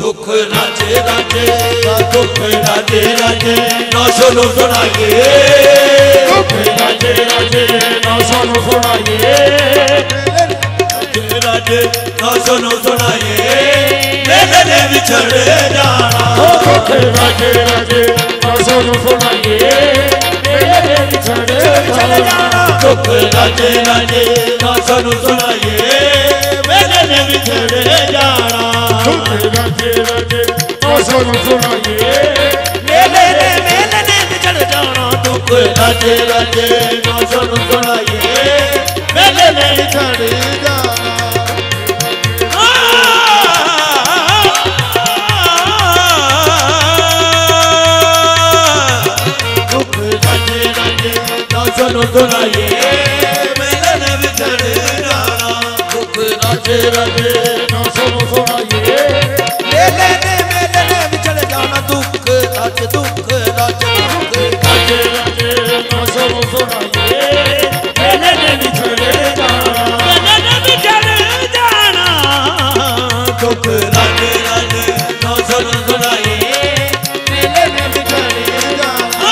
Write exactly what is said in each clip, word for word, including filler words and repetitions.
दुख राजे राजे दुख राजे राजे नौ सुनो सुनाइए दुख राजे राजे नौ सुनो सुनाइए राजे राजे नौ सुनो सुनाइए मेले ने बिछड़ जाना दुख राजे राजे नौ सुनो सुनाइए मेले ने बिछड़ जाना दुख राजे राजे नौ सुनो सुनाइए मेले ने बिछड़ जाना दुख राजे राजे नौ सुनो सुनाइए मेले ने मेले ने बिछड़ जाना दुख राजे राजे नौ सुनो सुनाइए मेले ने बिछड़ जाना दुख राजे राजे नौ सुनो सुनाइए मेले ने बिछड़ जाना दुख राजे राजे नौ सुनो सुनाइए मेले ने मेले ने बिछड़ जाना दुख राजे दुख राजे दुख राजे राजे नौ सुनो सुनाइए मेले ने बिछड़ जाना मेले ने बिछड़ जाना दुख राजे राजे नौ सुनो सुनाइए मेले ने बिछड़ जाना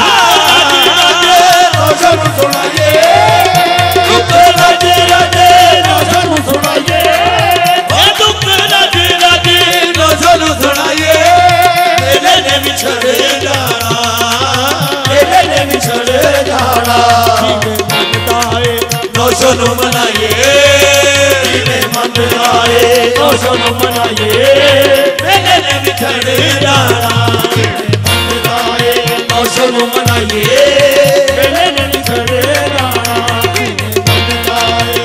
नौ सुनो सुनाइए दुख राजे राजे नौ सुनो सुनाइए दुख राजे राजे नौ सुनो सुनाइए मेले ने बिछड़ जाना मेले ने बिछड़ जाना मनता है नौ सुनो मनाइए मन आए नौ सुनो मनाइए मेले ने बिछड़ जाना मनता है नौ सुनो मनाइए मेले ने बिछड़ जाना मनता है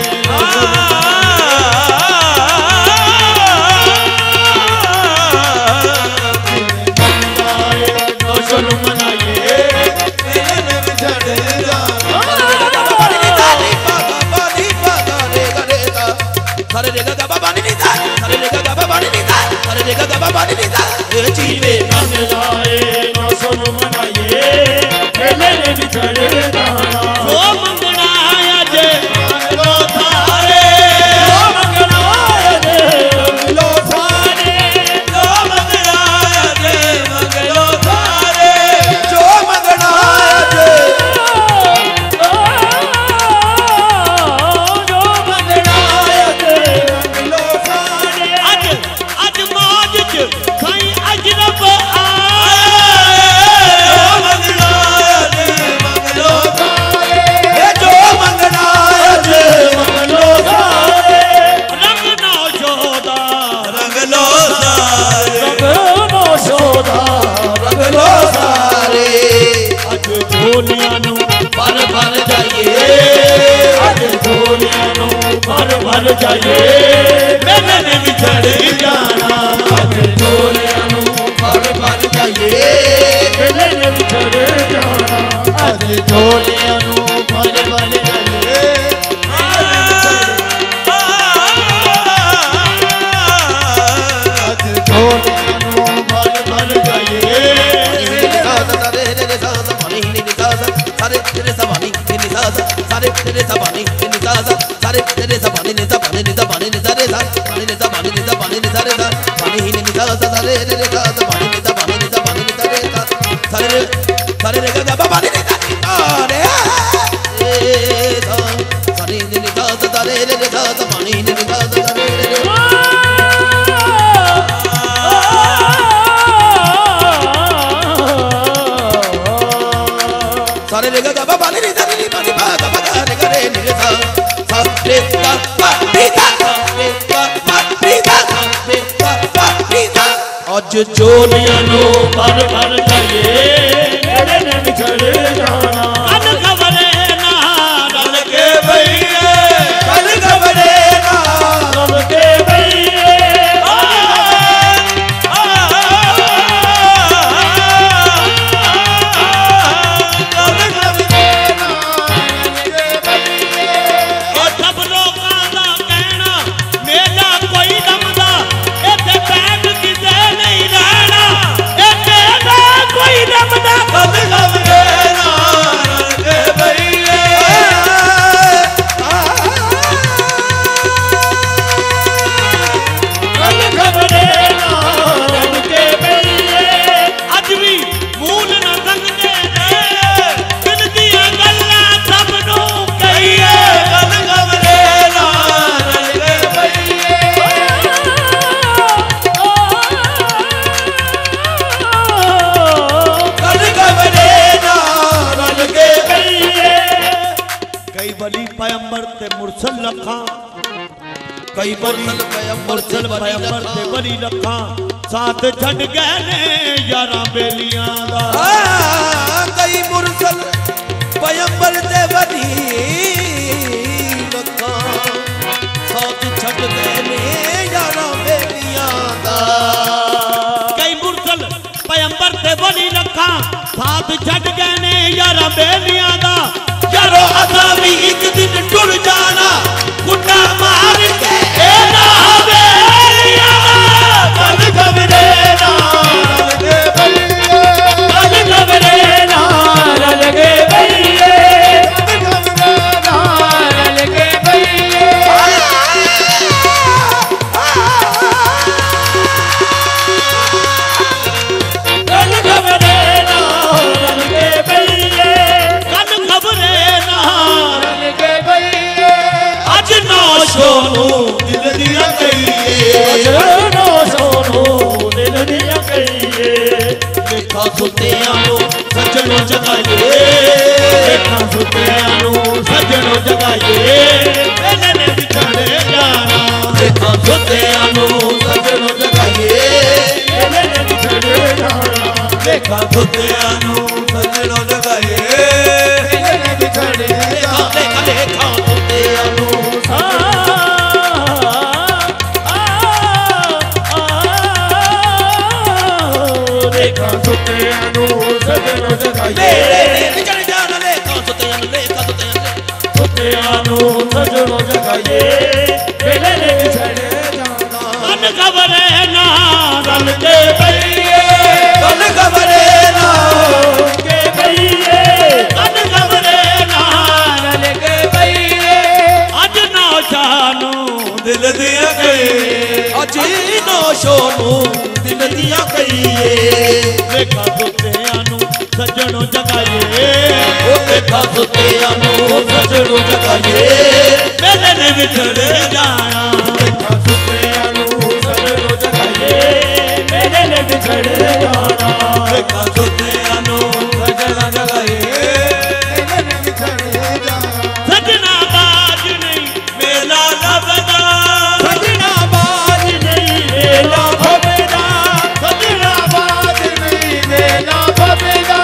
नौ सुनो मनाइए मेले ने बिछड़ जाना सारे रे गा बाबा नी नीता सारे रे गा बाबा नी नीता सारे रे गा बाबा नी नीता ए जीवे मन जाए नौ सुनो मनाइए मेले ने बिछड़ जाना ओ मंगना आया जे मंगलो थारे ओ मंगना आया जे मंगलो थारे जो मंगना आया जे मंगलो थारे जो मंगना आया जे भर भर जाइए अज झोलियां भर भर जाइए मेले ने बिछड़ जाना अज झोलियां भर भर जाइए मेले ने बिछड़ जाना अज झोलियां भर भर जाइए अज झोलियां भर भर जाइए सारे तेरे सवानी इन सासा सारे तेरे सवानी इन सासा सारे तेरे सवानी ने सवानी ने सवानी ने सारे सा पानी ने सवानी ने सवानी ने सारे सा पानी ही ने सासा सारे तेरे सासा पानी ने सवानी ने सवानी ने सारे सा सारे सारे रे गा बाबा ने सारे ए सा सारे ने सासा सारे रे सासा पानी ने सासा सारे सारे रे गा बाबा ने सा नी पानी पा गा गा रे गा रे नी सा सा रे गा पा नी सा रे गा पा नी सा रे गा पा नी सा अज झोलियां नो भर भर जाइए मेले ने बिछड़ जाना अन खबरे ना रल के भईए अन खबरे ना रल के भईए कोई कई बरी मुरसल पैगंबर ते बरी लखा साथ छड़ गए ने यारा बेलियां दा कई मुरसल पैगंबर ते बरी लखा साथ छड़ गए ने यारा बेलियां दा कई मुरसल पैगंबर ते बरी लखा साथ छड़ गए ने यारा बेलियां दा यारो असा भी एक दिन टुर जाना कुंडा मार के ना बेलियां कल खबरे ना लगे भैये कल खबरे ना लगे भैये कल खबरे ना लगे भैये कल खबरे ना लगे भैये कल खबरे ना लगे भैये अज नौ सोनू दिल दिया कहिए नो सोनू दिल दिया कहिए देखा सुतियां नु सजनों जगाइए देखा सुतियां नु सजनों जगाइए मैंने ने बिछड़े जाना देखा सुतियां नु सजनों जगाइए मैंने ने बिछड़े जाना देखा सुतियां नु सजनों जगाइए मैंने ने बिछड़े जाना देखा देखा सुतियां नु देखा सुतियां नु सजनों जगाइए बिछड़ जाना देखा सुतियां नु देखा सुतियां नु सजनों जगाइए मेले ने बिछड़े जाना कल खबरे ना रल के भैये कल खबरे ना के भैये कल खबरे ना रल के भैये अज नौ शानू दिल दिया कहिए अज नौ सोनू दिल दिया कहिए देखा सुतियां नु सजनों जगाइए ओ देखा सुतियां नु सजनों जगाइए मेले ने बिछड़े जाना देखा सुतियां नु सजनों जगाइए मेले ने बिछड़े जाना देखा सुतियां नु सजनों जगाइए मेले ने बिछड़े जाना सजना बाज नहीं मेला लबदा सजना बाज नहीं मेला भवेदा सजना बाज नहीं मेला भवेदा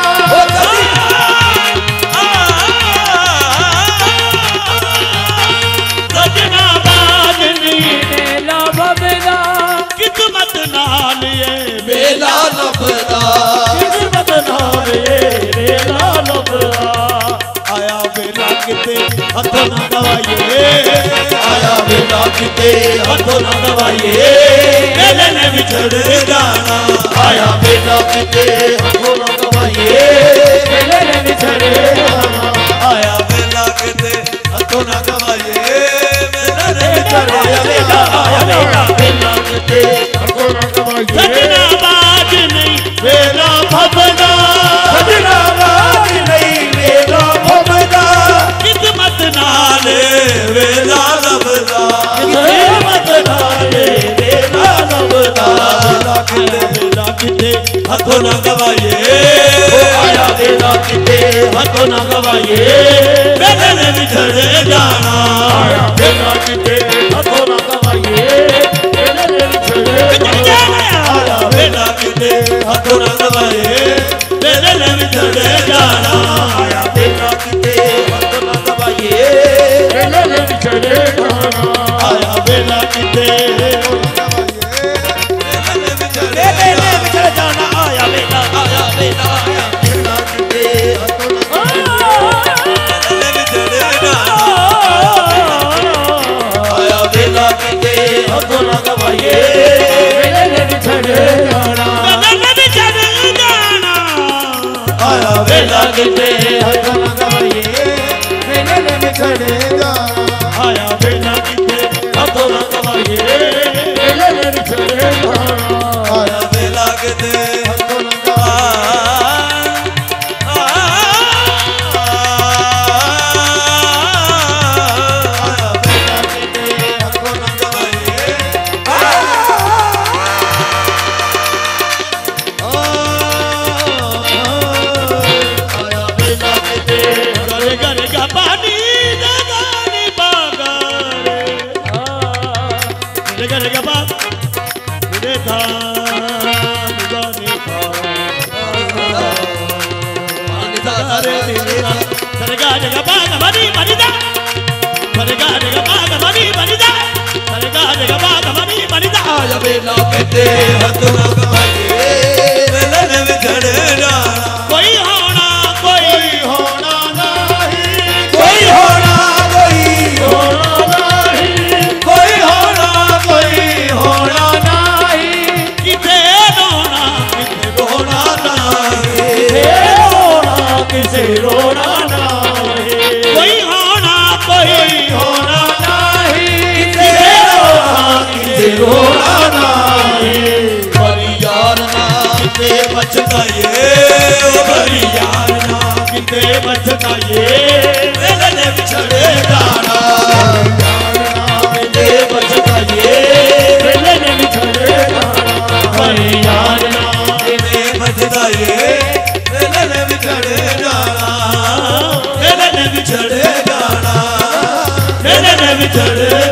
सजना बाज नहीं मेला भवेदा किस्मत नाल ये मेला लबदा किस्मत नाल ये मेला लबदा आया बेला किते हथों ना दवाइए आया बेला किते हथों ना दवाइए मेले ने बिछड़ जाना आया बेला किते हथों ना दवाइए मेले ने बिछड़ जाना आया बेला किते हथों ना दवाइए मेले ने बिछड़ जाना आया बेला बेला किते हथों ना दवाइए सजना बाज नहीं मेरा भवदा सजना बाज नहीं मेरा भवदा किस्मत नाल वेला लबदा किस्मत नाल वेला लबदा बेला किते बेला किते हथों ना गवाइए आया बेला किते हथों ना गवाइए मेले ने बिछड़े जाना आया बेला किते हथों ना गवाइए मेले ने बिछड़े जाना आया बेला किते हथों ना गवाइए मेले ने बिछड़े जाना आया बेला किते हथों ना गवाइए मेले ने बिछड़े जाना आया बेला किते मेले ने बिछड़ जाना आया बेला आया बेला आया बेला किते हथों ना सारे मिलना सरगा जगा बाग मरी मरीदा सरगा जगा बाग मरी मरीदा सरगा जगा बाग मरी मरीदा आया बेला कहते हथ लगाए मिलन विछड़ना कोई होना कोई होना नहीं कोई होना कोई होना नहीं कोई होना कोई होना नहीं किसे रोना किसे रोना नहीं किसे रोना नहीं कोई होना कोई होना नहीं किसे रोना किसे रोना नहीं बड़ी यार ना किते बचता ये ओ बड़ी यार ना किते बचता ये मिलन विछड़े गाना किते बचता ये मिलन विछड़े गाना बड़ी यार ना किते बचता ये मिलन विछड़े गाना मिलन विछड़े गाना मिलन विछड़े